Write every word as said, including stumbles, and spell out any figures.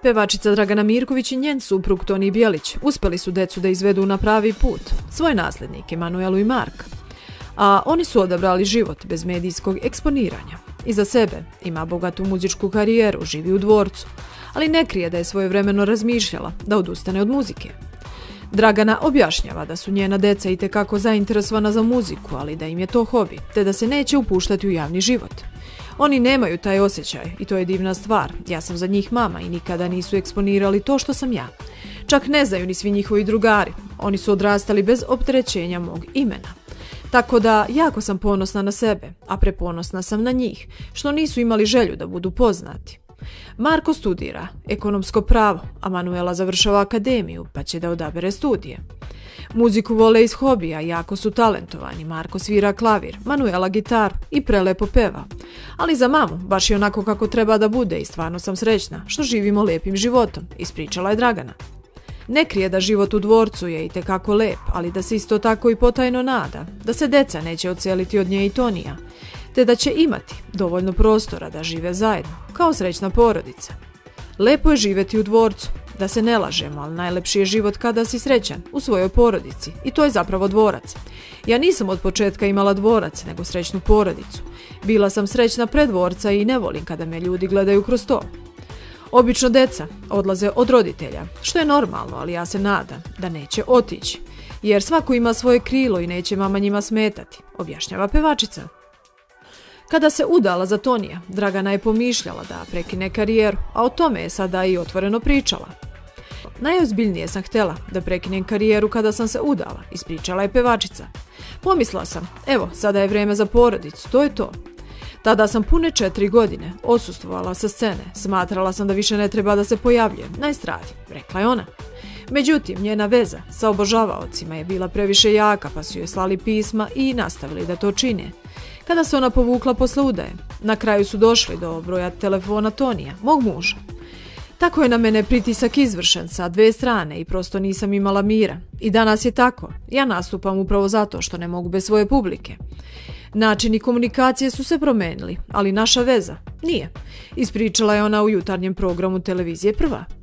Pevačica Dragana Mirković i njen suprug Toni Bjelić uspeli su decu da izvedu na pravi put, svoje nasljednike Manuelu i Marka. A oni su odabrali život bez medijskog eksponiranja. Iza sebe ima bogatu muzičku karijeru, živi u dvorcu, ali ne krije da je svojevremeno razmišljala da odustane od muzike. Dragana objašnjava da su njena deca itekako zainteresovana za muziku, ali da im je to hobi, te da se neće upuštati u javni život. Oni nemaju taj osjećaj i to je divna stvar. Ja sam za njih mama i nikada nisu eksponirali to što sam ja. Čak ne znaju ni svi njihovi drugari. Oni su odrastali bez opterećenja mog imena. Tako da jako sam ponosna na sebe, a preponosna sam na njih, što nisu imali želju da budu poznati. Marko studira ekonomsko pravo, a Manuela završava akademiju, pa će da odabere studije. Muziku vole iz hobija, jako su talentovani. Marko svira klavir, Manuela gitaru i prelepo peva. Ali za mamu baš je onako kako treba da bude i stvarno sam srećna što živimo lijepim životom, ispričala je Dragana. Ne krije da život u dvorcu je itekako lep, ali da se isto tako i potajno nada, da se deca neće odseliti od nje i Tonija, te da će imati dovoljno prostora da žive zajedno, kao srećna porodica. Lepo je živjeti u dvorcu, da se ne lažemo, ali najlepši je život kada si srećan u svojoj porodici i to je zapravo dvorac. Ja nisam od početka imala dvorac, nego srećnu porodicu. Bila sam srećna pred dvorca i ne volim kada me ljudi gledaju kroz to. Obično deca odlaze od roditelja, što je normalno, ali ja se nadam da neće otići, jer svako ima svoje krilo i neće mama njima smetati, objašnjava pevačica. Kada se udala za Tonija, Dragana je pomišljala da prekine karijeru, a o tome je sada i otvoreno pričala. Najozbiljnije sam htjela da prekinem karijeru kada sam se udala, ispričala je pevačica. Pomislila sam, evo, sada je vrijeme za porodicu, to je to. Tada sam pune četiri godine odsustvovala sa scene, smatrala sam da više ne treba da se pojavljujem na estradi, rekla je ona. Međutim, njena veza sa obožavaocima je bila previše jaka, pa su joj slali pisma i nastavili da to čine. Kada se ona povukla posle udaje, na kraju su došli do broja telefona Tonija, mog muža. Tako je na mene pritisak izvršen sa dve strane i prosto nisam imala mira. I danas je tako. Ja nastupam upravo zato što ne mogu bez svoje publike. Načini komunikacije su se promenili, ali naša veza nije, ispričala je ona u jutarnjem programu televizije Prva.